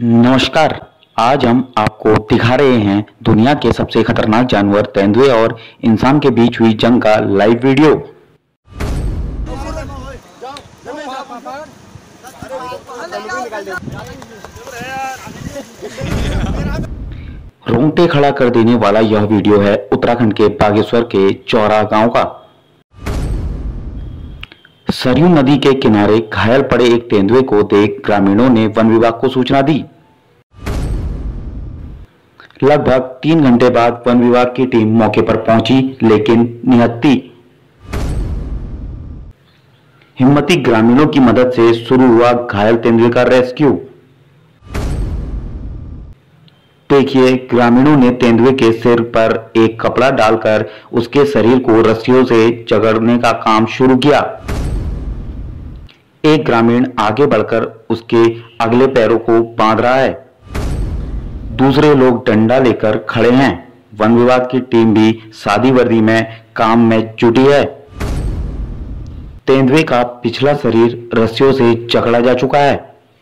नमस्कार। आज हम आपको दिखा रहे हैं दुनिया के सबसे खतरनाक जानवर तेंदुए और इंसान के बीच हुई जंग का लाइव वीडियो। रोंगटे खड़ा कर देने वाला यह वीडियो है उत्तराखंड के बागेश्वर के चौरा गांव का। सरयू नदी के किनारे घायल पड़े एक तेंदुए को देख ग्रामीणों ने वन विभाग को सूचना दी। लगभग 3 घंटे बाद वन विभाग की टीम मौके पर पहुंची, लेकिन निहत्थी हिम्मती ग्रामीणों की मदद से शुरू हुआ घायल तेंदुए का रेस्क्यू। देखिए, ग्रामीणों ने तेंदुए के सिर पर एक कपड़ा डालकर उसके शरीर को रस्सियों से जकड़ने का काम शुरू किया। एक ग्रामीण आगे बढ़कर उसके अगले पैरों को बांध रहा है। दूसरे लोग डंडा लेकर खड़े हैं। वन विभाग की टीम भी सादी वर्दी में काम में जुटी है। तेंदुए का पिछला शरीर रस्सियों से जकड़ा जा चुका है।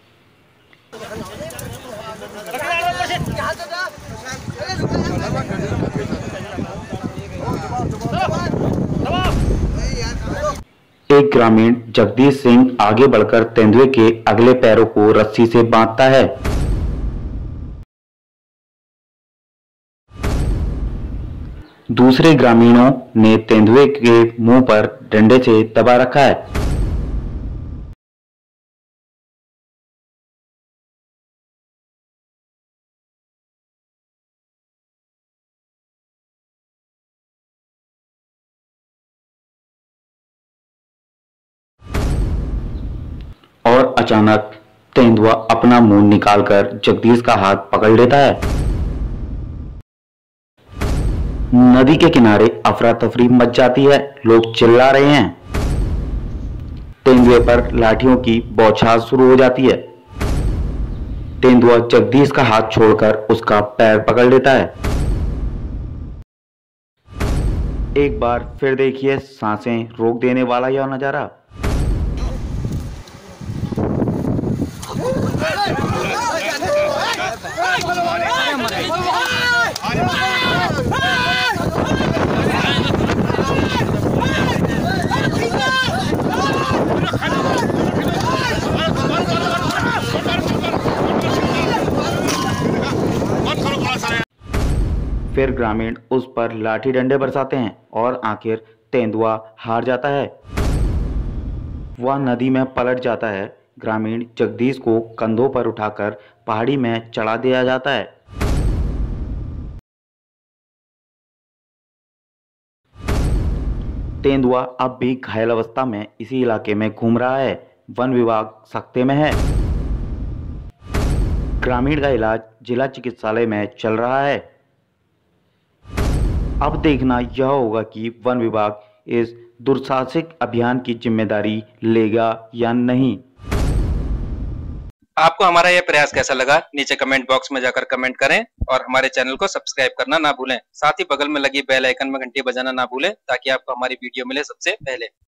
एक ग्रामीण जगदीश सिंह आगे बढ़कर तेंदुए के अगले पैरों को रस्सी से बांधता है। दूसरे ग्रामीणों ने तेंदुए के मुंह पर डंडे से दबा रखा है। और अचानक तेंदुआ अपना मुंह निकालकर जगदीश का हाथ पकड़ लेता है। नदी के किनारे अफरा तफरी मच जाती है। लोग चिल्ला रहे हैं। तेंदुए पर लाठियों की बौछार शुरू हो जाती है। तेंदुआ जगदीश का हाथ छोड़कर उसका पैर पकड़ लेता है। एक बार फिर देखिए सांसें रोक देने वाला यह नजारा। फिर ग्रामीण उस पर लाठी डंडे बरसाते हैं और आखिर तेंदुआ हार जाता है। वह नदी में पलट जाता है। ग्रामीण जगदीश को कंधों पर उठाकर पहाड़ी में चढ़ा दिया जाता है। तेंदुआ अब भी घायल अवस्था में इसी इलाके में घूम रहा है। वन विभाग सख्ते में है। ग्रामीण का इलाज जिला चिकित्सालय में चल रहा है। अब देखना यह होगा कि वन विभाग इस दुस्साहसिक अभियान की जिम्मेदारी लेगा या नहीं। आपको हमारा यह प्रयास कैसा लगा, नीचे कमेंट बॉक्स में जाकर कमेंट करें और हमारे चैनल को सब्सक्राइब करना ना भूलें। साथ ही बगल में लगी बेल आइकन में घंटी बजाना ना भूलें ताकि आपको हमारी वीडियो मिले सबसे पहले।